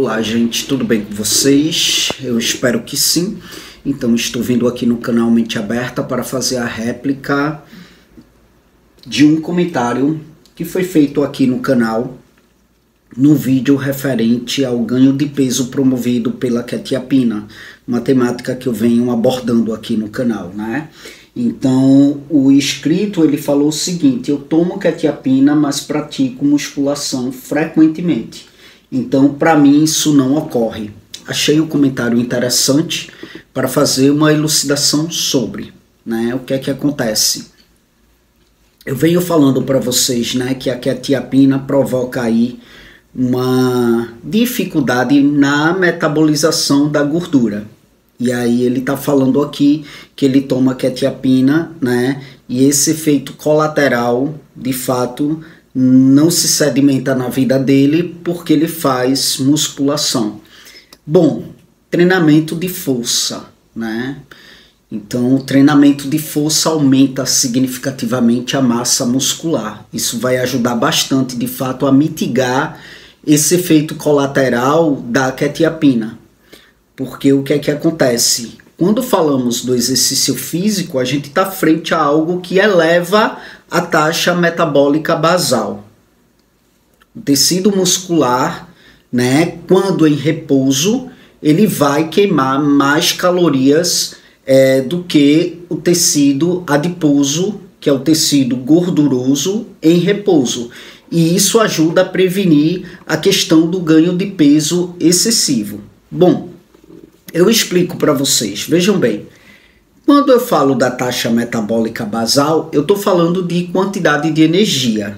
Olá gente, tudo bem com vocês? Eu espero que sim. Então estou vindo aqui no canal Mente Aberta para fazer a réplica de um comentário que foi feito aqui no canal no vídeo referente ao ganho de peso promovido pela quetiapina, uma temática que eu venho abordando aqui no canal, né? Então o inscrito ele falou o seguinte: eu tomo quetiapina, mas pratico musculação frequentemente. Então, para mim, isso não ocorre. Achei o comentário interessante para fazer uma elucidação sobre, né? O que é que acontece? Eu venho falando para vocês, né, que a quetiapina provoca aí uma dificuldade na metabolização da gordura. E aí ele está falando aqui que ele toma quetiapina, né, e esse efeito colateral, de fato, não se sedimenta na vida dele porque ele faz musculação. Bom, treinamento de força, né? Então, o treinamento de força aumenta significativamente a massa muscular. Isso vai ajudar bastante, de fato, a mitigar esse efeito colateral da quetiapina. Porque o que é que acontece? Quando falamos do exercício físico, a gente está frente a algo que eleva a taxa metabólica basal. O tecido muscular, né, quando em repouso, ele vai queimar mais calorias do que o tecido adiposo, que é o tecido gorduroso, em repouso. E isso ajuda a prevenir a questão do ganho de peso excessivo. Bom, eu explico para vocês, vejam bem. Quando eu falo da taxa metabólica basal, eu estou falando de quantidade de energia.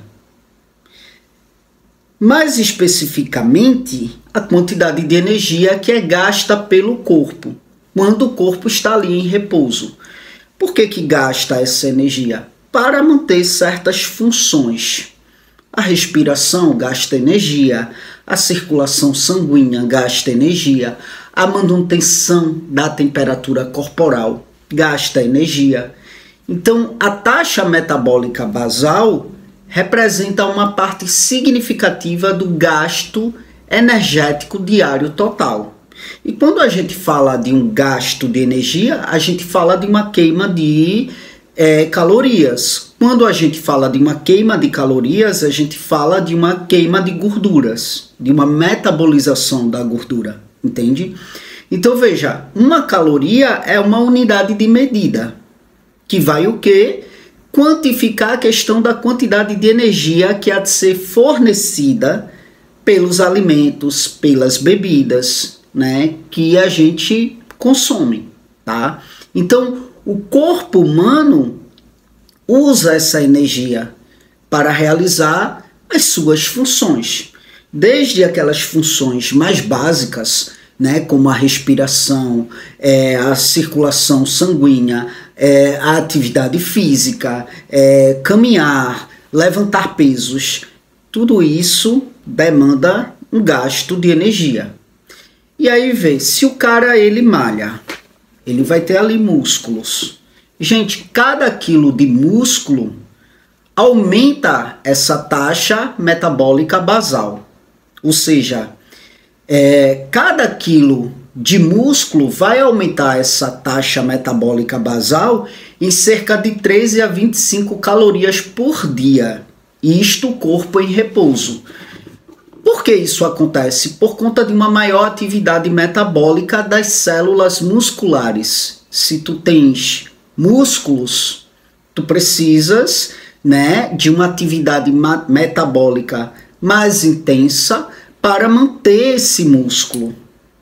Mais especificamente, a quantidade de energia que é gasta pelo corpo, quando o corpo está ali em repouso. Por que que gasta essa energia? Para manter certas funções. A respiração gasta energia, a circulação sanguínea gasta energia, a manutenção da temperatura corporal gasta energia. Então, a taxa metabólica basal representa uma parte significativa do gasto energético diário total. E quando a gente fala de um gasto de energia, a gente fala de uma queima de calorias. Quando a gente fala de uma queima de calorias, a gente fala de uma queima de gorduras, de uma metabolização da gordura, entende? Então veja, uma caloria é uma unidade de medida, que vai o quê? Quantificar a questão da quantidade de energia que há de ser fornecida pelos alimentos, pelas bebidas, né, que a gente consome, tá? Então, o corpo humano usa essa energia para realizar as suas funções, desde aquelas funções mais básicas, né, como a respiração, a circulação sanguínea, a atividade física, caminhar, levantar pesos, tudo isso demanda um gasto de energia. E aí vê, se o cara ele malha, ele vai ter ali músculos. Gente, cada quilo de músculo aumenta essa taxa metabólica basal. Ou seja, cada quilo de músculo vai aumentar essa taxa metabólica basal em cerca de 13 a 25 calorias por dia. Isto o corpo em repouso. Por que isso acontece? Por conta de uma maior atividade metabólica das células musculares. Se tu tens músculos, tu precisas, né, de uma atividade metabólica mais intensa para manter esse músculo,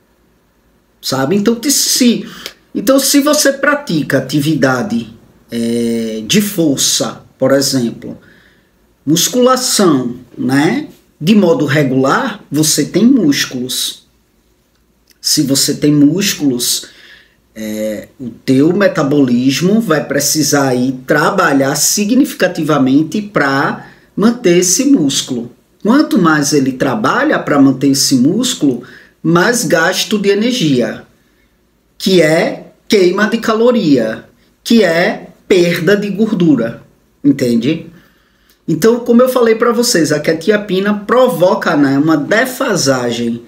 sabe? Então, se você pratica atividade de força, por exemplo, musculação, né, de modo regular, você tem músculos. Se você tem músculos, o teu metabolismo vai precisar aí trabalhar significativamente para manter esse músculo. Quanto mais ele trabalha para manter esse músculo, mais gasto de energia, que é queima de caloria, que é perda de gordura, entende? Então, como eu falei para vocês, a quetiapina provoca, né, uma defasagem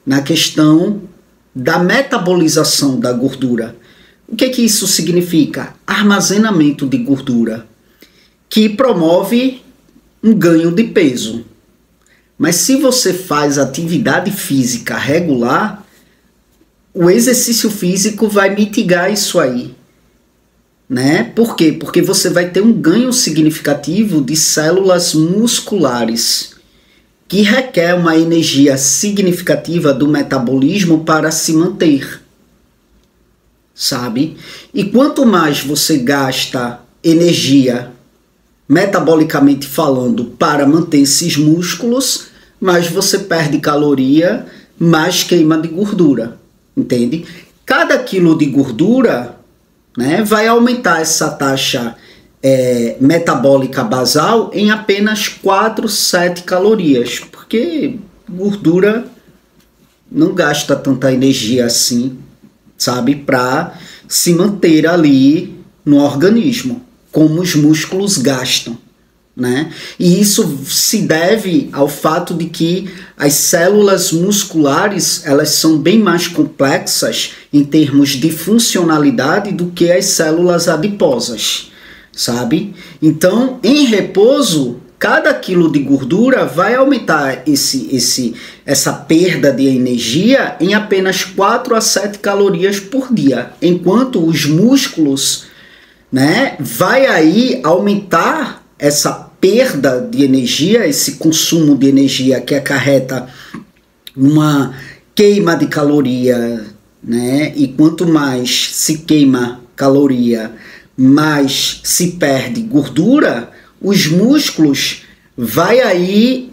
na questão da metabolização da gordura. O que isso significa? Armazenamento de gordura, que promove um ganho de peso. Mas se você faz atividade física regular, o exercício físico vai mitigar isso aí, né? Por quê? Porque você vai ter um ganho significativo de células musculares, que requer uma energia significativa do metabolismo para se manter, sabe? E quanto mais você gasta energia, metabolicamente falando, para manter esses músculos, mais você perde caloria, mais queima de gordura, entende? Cada quilo de gordura, né, vai aumentar essa taxa metabólica basal em apenas 4, 7 calorias, porque gordura não gasta tanta energia assim, sabe, para se manter ali no organismo, como os músculos gastam, né? E isso se deve ao fato de que as células musculares, elas são bem mais complexas em termos de funcionalidade do que as células adiposas, sabe? Então, em repouso, cada quilo de gordura vai aumentar essa perda de energia em apenas 4 a 7 calorias por dia, enquanto os músculos, né, vai aí aumentar essa perda de energia, esse consumo de energia que acarreta uma queima de caloria, né? E quanto mais se queima caloria, mais se perde gordura, os músculos vai aí,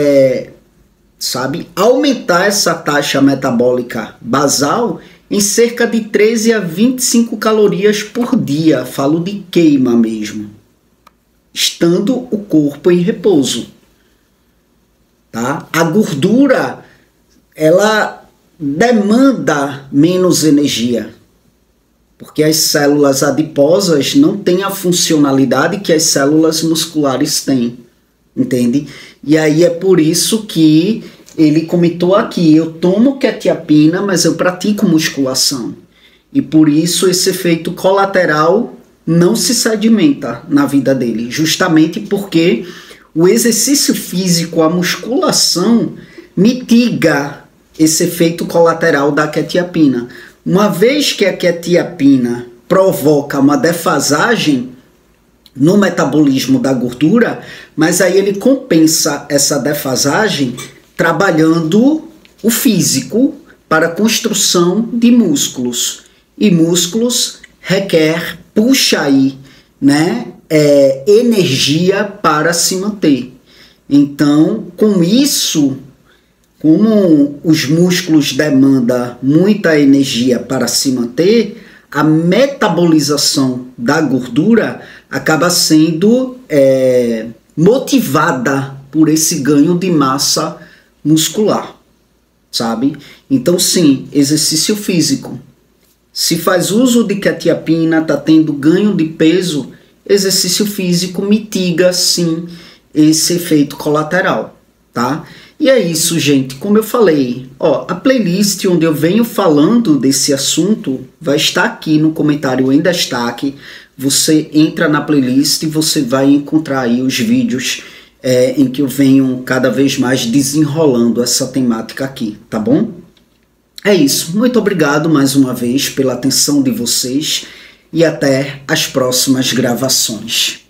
aumentar essa taxa metabólica basal em cerca de 13 a 25 calorias por dia, falo de queima mesmo, estando o corpo em repouso, tá? A gordura, ela demanda menos energia, porque as células adiposas não têm a funcionalidade que as células musculares têm, entende? E aí é por isso que ele comentou aqui, eu tomo quetiapina, mas eu pratico musculação. E por isso esse efeito colateral não se sedimenta na vida dele, justamente porque o exercício físico, a musculação, mitiga esse efeito colateral da quetiapina. Uma vez que a quetiapina provoca uma defasagem no metabolismo da gordura, mas aí ele compensa essa defasagem trabalhando o físico para a construção de músculos. E músculos requer, puxa aí, né, energia para se manter. Então, com isso, como os músculos demandam muita energia para se manter, a metabolização da gordura acaba sendo motivada por esse ganho de massa muscular, sabe? Então, sim, exercício físico. Se faz uso de quetiapina, está tendo ganho de peso, exercício físico mitiga, sim, esse efeito colateral, tá? E é isso, gente. Como eu falei, ó, a playlist onde eu venho falando desse assunto vai estar aqui no comentário em destaque. Você entra na playlist e você vai encontrar aí os vídeos em que eu venho cada vez mais desenrolando essa temática aqui, tá bom? É isso. Muito obrigado mais uma vez pela atenção de vocês e até as próximas gravações.